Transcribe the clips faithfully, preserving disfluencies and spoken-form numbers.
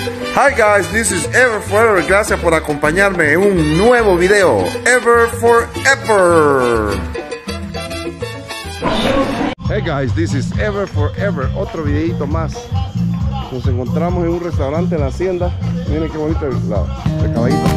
Hi guys, this is Ever Forever. Gracias por acompañarme en un nuevo video. Ever Forever. Hey guys, this is Ever Forever. Otro videito más. Nos encontramos en un restaurante en la hacienda. Miren qué bonito el, la, el caballito.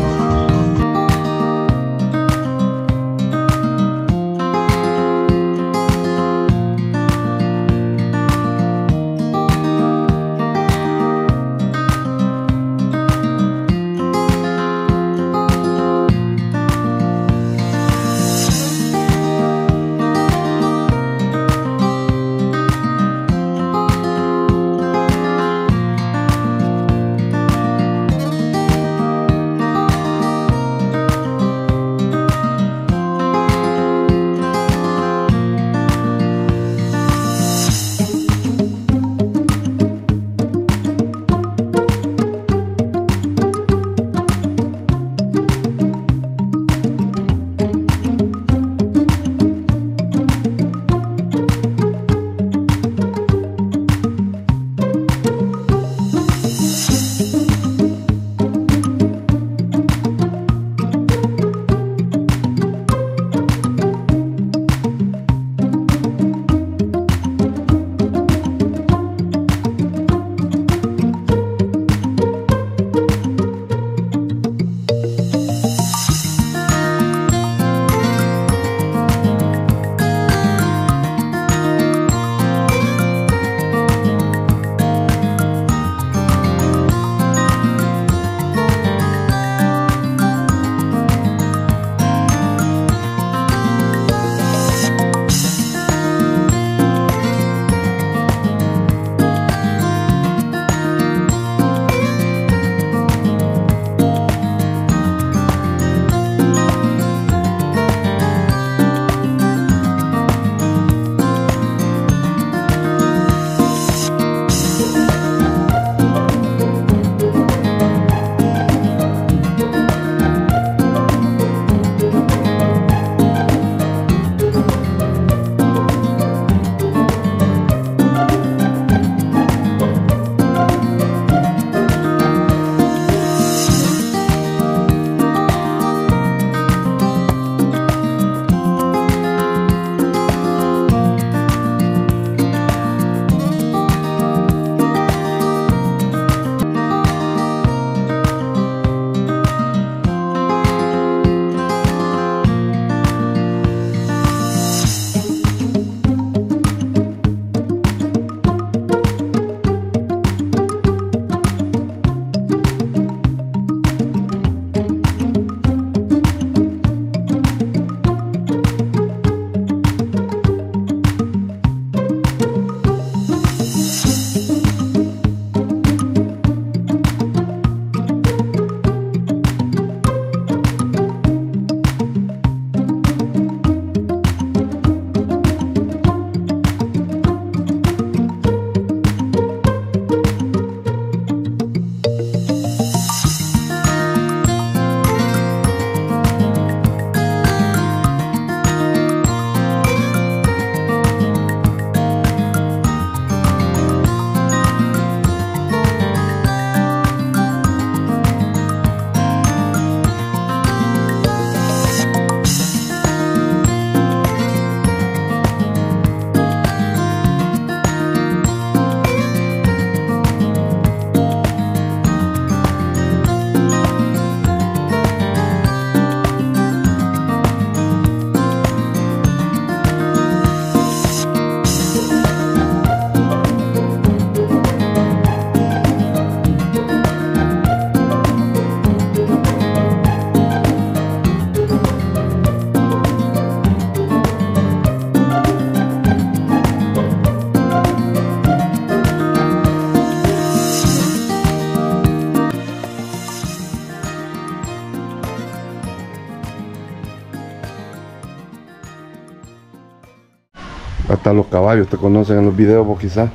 Hasta los caballos te conocen en los videos, vos quizás.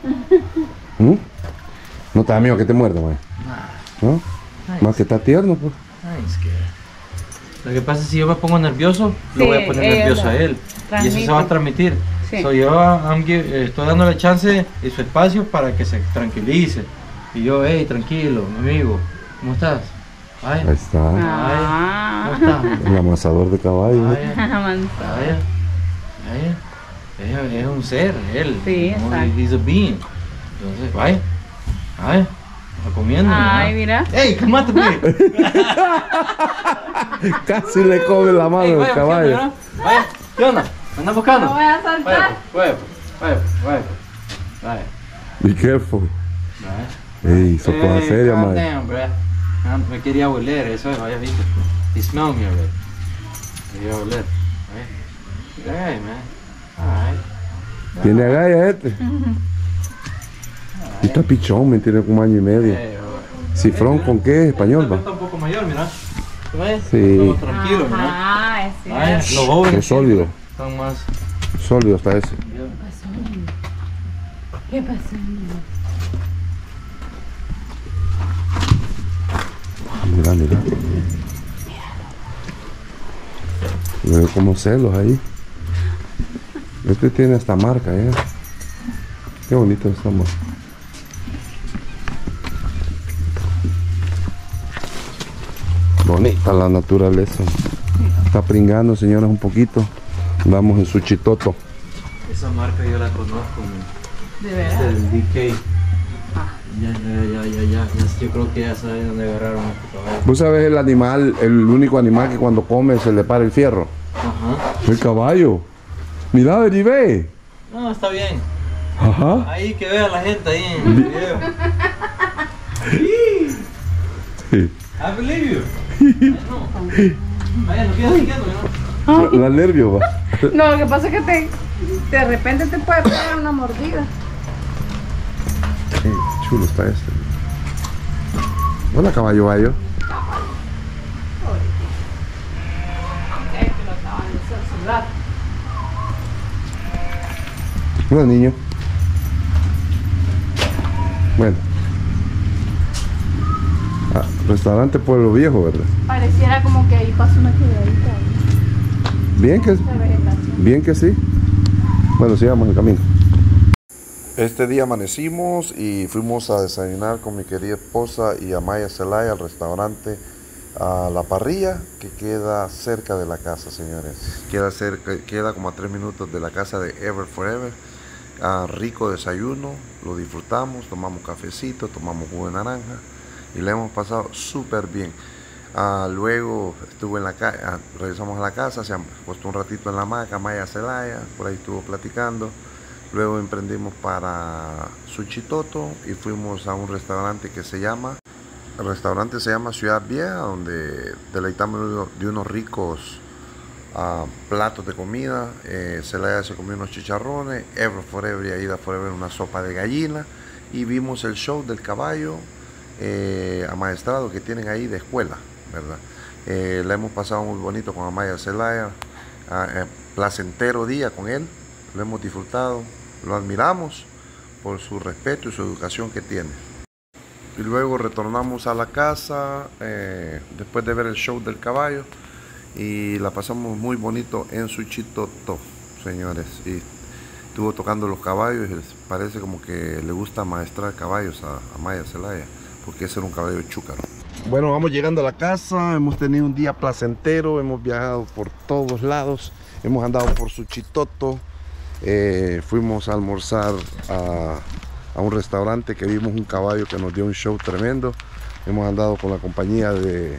¿Mm? ¿No te da miedo que te muerda, güey? ¿No? Más que está tierno, pues. Ay, es que... Lo que pasa es que si yo me pongo nervioso, sí, lo voy a poner nervioso a él. Transmite. Y eso se va a transmitir. Sí. So, yo I'm give, eh, estoy dándole chance y su espacio para que se tranquilice. Y yo, hey, tranquilo, mi amigo, ¿cómo estás? Ay. Ahí está. Ah. Ay, ¿cómo estás? El amasador de caballo. Vaya, vaya, vaya. Es, es un ser, él. Sí, ¿no? exacto. He's a being. Entonces, vaya, vaya, está comiendo. Ay, ¿no? mira. ¡Ey, calmate, pues! Casi le come la mano Ey, del vaya, caballo. ¿qué onda, no? Vaya, ¿qué onda? ¿Me andas buscando? No voy a saltar. Vaya, pues, vaya, pues, vaya, pues, vaya. Be careful. Vaya. Ey, sos cosa Hey, seria, calm man. down, bro. Ah, me quería oler, eso es, vaya, viste. He smelled me already. Me quería oler. Vaya. Hey, man. Alright. Tiene agallas este. Y está pichón, me tiene como año y medio. Hey, oh. Cifrón con qué, español, va. Está un poco mayor, mira. ¿Ves? Sí. Estamos tranquilos, mira. Ah, es Vaya, cierto. los jóvenes Es sólido. están más. Sólido está ese. ¿Qué pasó? Mira, mira. Veo como celos ahí. Este tiene esta marca, ¿eh? Qué bonito está, amor. Bonita la naturaleza. Está pringando, señoras, un poquito. Vamos en su chitoto. Esa marca yo la conozco, man. De verdad. Del D K. Ya, ya, ya, ya, ya, ya. Yo creo que ya saben dónde agarraron a este caballo. ¿Vos sabés el animal, el único animal que cuando come se le para el fierro? Ajá. El caballo. Mira, vení, ve. No, está bien. Ajá. Ahí que vea la gente ahí en el video. Sí. I believe you. Ay, no. Vaya, no quedas siguiendo, ¿no? La, la nervio, va. No, lo que pasa es que te, de repente te puede pegar una mordida. Qué chulo está este. Hola, caballo bayo. Es que lo acaban de hacer celular. Hola, niño. Bueno. Ah, restaurante Pueblo Viejo, ¿verdad? Pareciera como que ahí pasa una quebradita. Bien que, Mucha vegetación. bien que sí. Bueno, sigamos el camino. Este día amanecimos y fuimos a desayunar con mi querida esposa y Amaya Zelaya al restaurante a La Parrilla, que queda cerca de la casa, señores. Queda cerca, queda como a tres minutos de la casa de Ever Forever. Ah, rico desayuno, lo disfrutamos, tomamos cafecito, tomamos jugo de naranja y le hemos pasado súper bien. Ah, luego estuve en la casa, ah, regresamos a la casa, se acostó un ratito en la hamaca, Amaya Zelaya, por ahí estuvo platicando. Luego emprendimos para Suchitoto y fuimos a un restaurante que se llama, el restaurante se llama Ciudad Vieja, donde deleitamos de unos ricos uh, platos de comida. eh, Zelaya se comió unos chicharrones, Ever Forever y Aida Forever una sopa de gallina, y vimos el show del caballo eh, amaestrado que tienen ahí de escuela, ¿verdad? Eh, la hemos pasado muy bonito con Amaya Zelaya, uh, eh, placentero día con él, lo hemos disfrutado. Lo admiramos por su respeto y su educación que tiene. Y luego retornamos a la casa eh, después de ver el show del caballo y la pasamos muy bonito en Suchitoto, señores. Y estuvo tocando los caballos y parece como que le gusta maestrar caballos a, a Maya Zelaya, porque ese era un caballo chúcaro. Bueno, vamos llegando a la casa, hemos tenido un día placentero, hemos viajado por todos lados, hemos andado por Suchitoto. Eh, fuimos a almorzar a, a un restaurante que vimos un caballo que nos dio un show tremendo. Hemos andado con la compañía de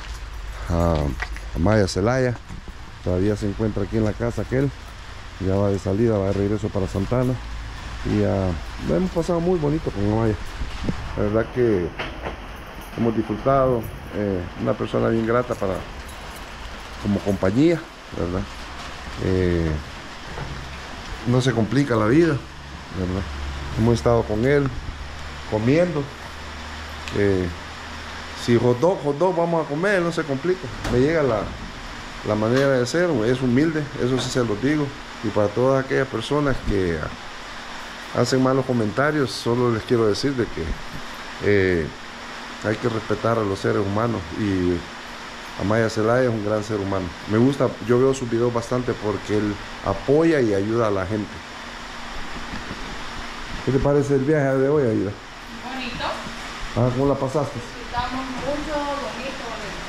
uh, Amaya Zelaya. Todavía se encuentra aquí en la casa aquel. Ya va de salida, va de regreso para Santana. Y uh, lo hemos pasado muy bonito con Amaya. La verdad que hemos disfrutado. Eh, una persona bien grata para como compañía, ¿verdad? Eh, no se complica la vida, ¿verdad? Hemos estado con él comiendo. Eh, si hot dog, hot dog vamos a comer, no se complica. Me llega la, la manera de ser, es humilde, eso sí se lo digo. Y para todas aquellas personas que hacen malos comentarios, solo les quiero decir de que eh, hay que respetar a los seres humanos, y Amaya Zelaya es un gran ser humano. Me gusta, yo veo sus videos bastante porque él apoya y ayuda a la gente. ¿Qué te parece el viaje de hoy, Aida? Bonito. Ah, ¿cómo la pasaste? Disfrutamos mucho, bonito,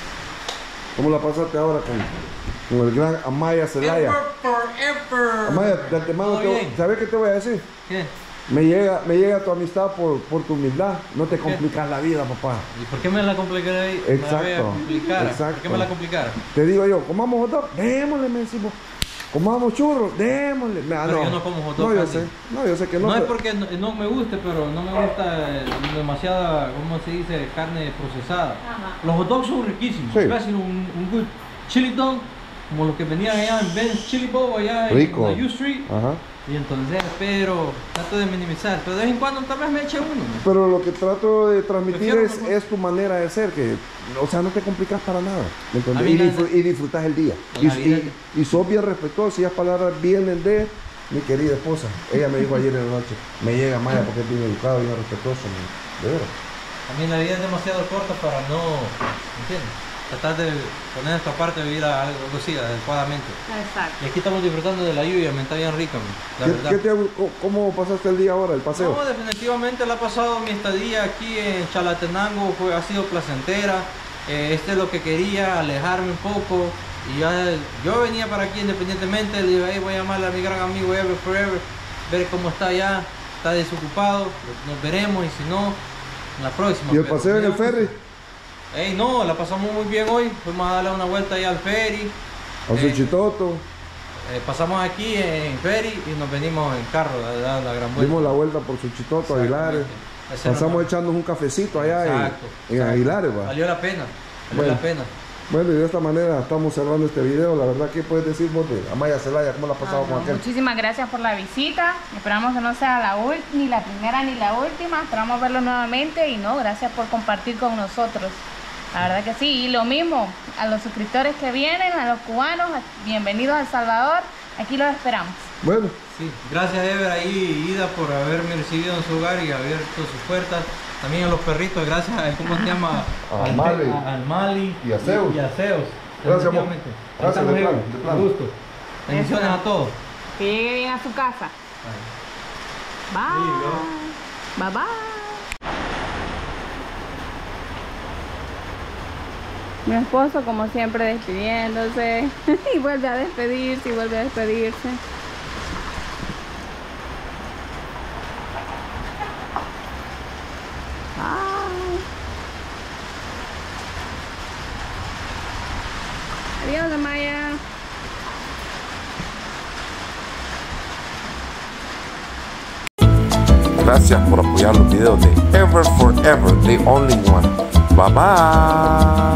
bonito. ¿Cómo la pasaste ahora con, con el gran Amaya Zelaya? Forever. Amaya, de antemano, Todo te- bien. ¿sabes qué te voy a decir? ¿Qué? Me llega, me llega tu amistad por, por tu humildad. No te complicas la vida, papá. ¿Y por qué me la complicara ahí? Me la voy a Exacto, complicar. ¿Por qué exacto. me la complicara? Te digo yo, comamos hot dog, démosle, me decimos. Comamos churros, démosle. Ah, Pero yo no como hot dog No, yo casi. sé. No, yo sé que no. No es pero- porque no, no me guste, pero no me gusta eh, demasiada, ¿cómo se dice? Carne procesada. Ajá. Los hot dogs son riquísimos. Sí. Especially un, un good chili dog, como los que venían allá en Ben's Chili Bowl, allá Rico. en la U Street. Ajá. Y entonces, pero trato de minimizar. Pero de vez en cuando tal vez me eche uno. ¿no? Pero lo que trato de transmitir Prefiero es, mejor. es tu manera de ser, que, o sea, no te complicas para nada, ¿me entiendes? A mí Y, la- disfr- y disfrutas el día. La Y, vida- y, y sos bien respetuoso, y las palabras vienen de mi querida esposa. Ella me dijo ayer en la noche, me llega Maya porque es bien educado, bien respetuoso, me- de veras. A mí la vida es demasiado corta para no, ¿entiendes? Tratar de poner esto aparte de vivir algo así adecuadamente. Exacto. Y aquí estamos disfrutando de la lluvia, me está bien rica, man, la ¿Qué- verdad. qué te- ¿Cómo pasaste el día ahora, el paseo? No, definitivamente la ha pasado mi estadía aquí en Chalatenango, fue, ha sido placentera. Eh, este es lo que quería, alejarme un poco. Y ya, yo venía para aquí independientemente, le dije, "Hey, voy a llamarle a mi gran amigo Ever Forever, ver cómo está allá, está desocupado, nos veremos y si no, en la próxima". ¿Y el Pero paseo en el ya- ferry? Ey, no, la pasamos muy bien hoy, fuimos a darle una vuelta allá al ferry. ¿A Eh, Suchitoto? eh, pasamos aquí en ferry y nos venimos en carro a dar la gran vuelta. Dimos la vuelta por Suchitoto, Aguilares. Ese era Pasamos una- echándonos un cafecito allá en, Exacto, en exacto. Aguilares, va. Valió la pena, valió Bueno. la pena. Bueno, y de esta manera estamos cerrando este video. La verdad, ¿qué puedes decir vos de Amaya Zelaya? ¿Cómo la has pasado Ah, con no, aquel? muchísimas gracias por la visita. Esperamos que no sea la ul- ni la primera ni la última. Esperamos verlo nuevamente y no, gracias por compartir con nosotros. La verdad que sí. Y lo mismo a los suscriptores que vienen, a los cubanos, bienvenidos a El Salvador. Aquí los esperamos. Bueno, Sí, gracias Ever ahí, Ida, por haberme recibido en su hogar y abierto sus puertas. También a los perritos, gracias a, ¿cómo se llama? A Al- Mali. a- Al Mali. Y a Zeus. Y a Zeus. Gracias, amor. definitivamente. Ahí Gracias, estamos, de plano, Ever. de plano. Un gusto. Bendiciones Eso. a todos. Que llegue bien a su casa. Bye. Bye bye. Mi esposo, como siempre, despidiéndose. Y vuelve a despedirse y vuelve a despedirse. Bye. Adiós, Amaya. gracias por apoyar los videos de Ever Forever, The Only One. Bye bye.